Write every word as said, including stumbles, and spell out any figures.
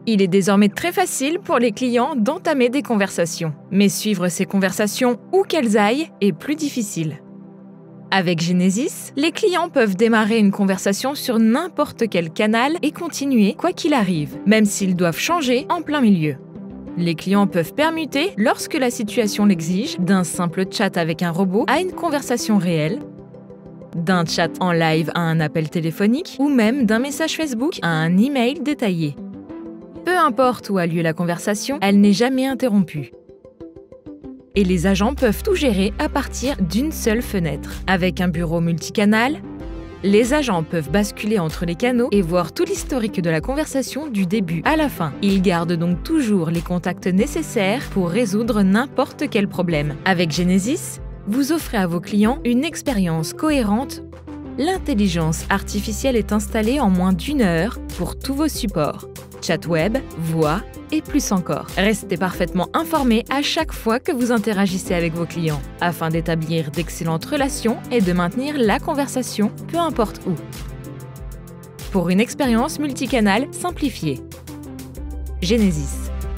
Il est désormais très facile pour les clients d'entamer des conversations. Mais suivre ces conversations où qu'elles aillent est plus difficile. Avec Genesys, les clients peuvent démarrer une conversation sur n'importe quel canal et continuer quoi qu'il arrive, même s'ils doivent changer en plein milieu. Les clients peuvent permuter, lorsque la situation l'exige, d'un simple chat avec un robot à une conversation réelle, d'un chat en live à un appel téléphonique ou même d'un message Facebook à un email détaillé. Peu importe où a lieu la conversation, elle n'est jamais interrompue. Et les agents peuvent tout gérer à partir d'une seule fenêtre. Avec un bureau multicanal, les agents peuvent basculer entre les canaux et voir tout l'historique de la conversation du début à la fin. Ils gardent donc toujours les contacts nécessaires pour résoudre n'importe quel problème. Avec Genesys, vous offrez à vos clients une expérience cohérente. L'intelligence artificielle est installée en moins d'une heure pour tous vos supports. Chat web, voix et plus encore. Restez parfaitement informés à chaque fois que vous interagissez avec vos clients, afin d'établir d'excellentes relations et de maintenir la conversation, peu importe où. Pour une expérience multicanale simplifiée. Genesys.